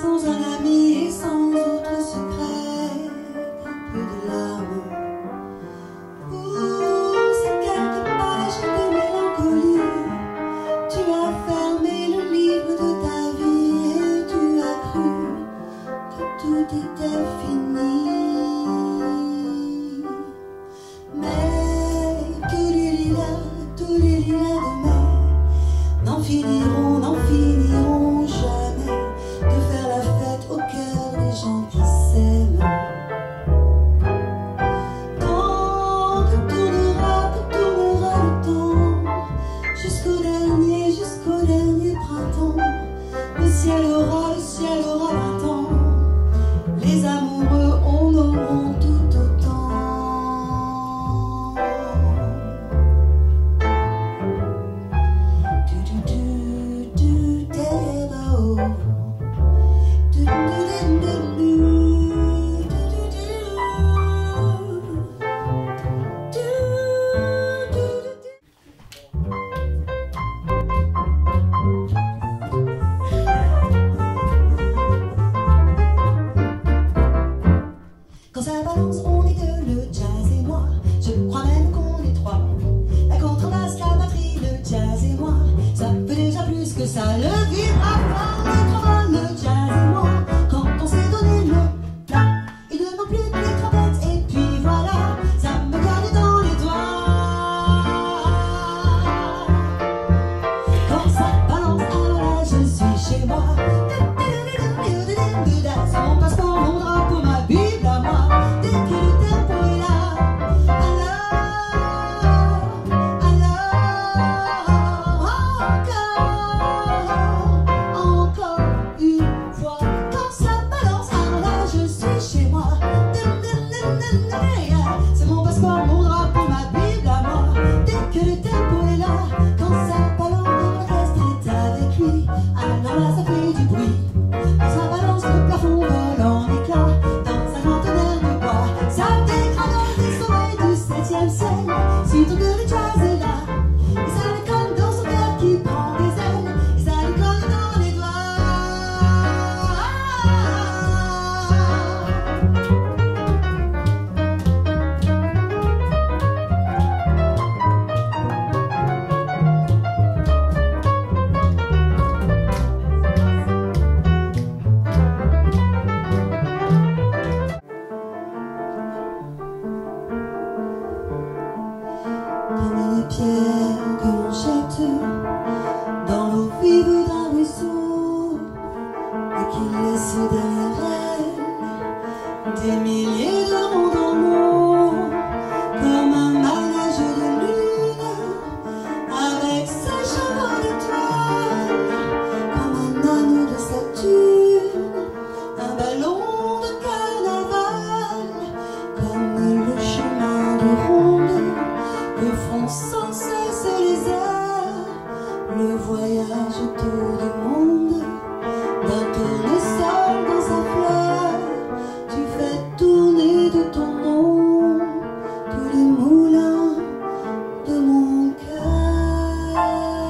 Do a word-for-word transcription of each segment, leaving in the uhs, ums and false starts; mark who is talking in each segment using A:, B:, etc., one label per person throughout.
A: sans un ami et sans autre secret qu'un peu de larmes. Pour ces quelques pages de mélancolie, tu as fermé le livre de ta vie et tu as cru que tout était fini. Mais tous les lilas, tous les lilas de mai n'en finiront, n'en finiront jamais de faire la fête au cœur des gens qui s'aiment. Tant que tournera, que tournera le temps, jusqu'au dernier, jusqu'au dernier printemps, le ciel aura, le ciel aura vingt ans, les amoureux en auront tout autant. Quand ça balance, on est deux, le jazz et moi. Je crois même qu'on est trois. La contrebasse, la batterie, le jazz et moi. Ça fait déjà plus que ça, le vibraphone, le trombone, le jazz et moi. Quand on s'est donné le plat, il ne manque plus que les trompettes. Et puis voilà, ça me gagne dans les doigts. Quand ça balance, alors là, je suis chez moi. C'est mon passeport, mon drapeau, ma Bible à moi. Dès que le tempo est là, alors, alors, encore, encore une fois. Quand ça balance, alors là, je suis chez moi. C'est mon passeport, mon drapeau, ma Bible à moi. Dès que le tempo est là, quand ça balance, l'orchestre est avec lui. Alors là, ça fait du bruit. Quand ça balance, le plafond vole en éclats dans un grand tonnerre de bois. Ça dégrade des sommets du septième ciel. Surtout que le jazz est là, et ça déconne dans son cœur qui prend des ailes, et ça déconne dans les doigts. Comme les pierres que l'on jette dans l'eau vive d'un ruisseau et qui laisse derrière elle des milliers de ronds en mots, comme un manège de lune avec ses chevaux d'étoiles, comme un anneau de Saturne, un ballon de carnaval, comme le chemin de ronde que font sans cesse les airs, le voyage autour du monde, d'un tournesol dans sa fleur, tu fais tourner de ton nom tous les moulins de mon cœur,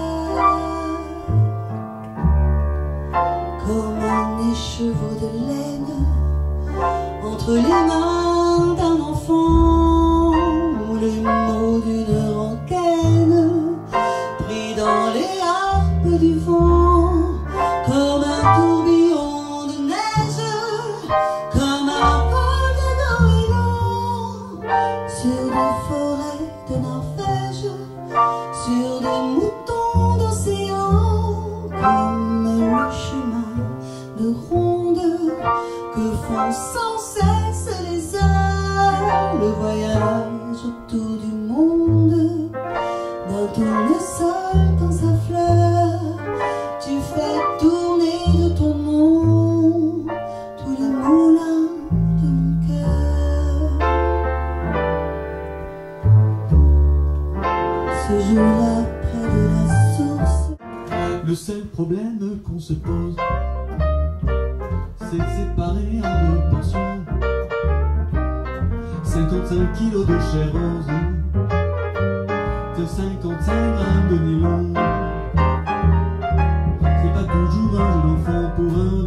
A: comme un écheveau de laine entre les mains d'un enfant, ou les mots d'une rengaine pris dans les harpes du vent, comme un tourbillon de neige, comme un vol de goéland sur des forêts de Norvège, sur des moutons d'océan, comme le chemin de ronde que font sans cesse les heures, le voyage autour du monde, d'un tournesol dans sa fleur, tu fais tourner de ton nom tous les moulins de mon cœur. Ce jour-là, près de la source,
B: le seul problème qu'on se pose, c'est de séparer en deux portions cinquante-cinq kilos de chair rose, de cinquante-cinq grammes de nylon. C'est pas toujours un jeune enfant pour un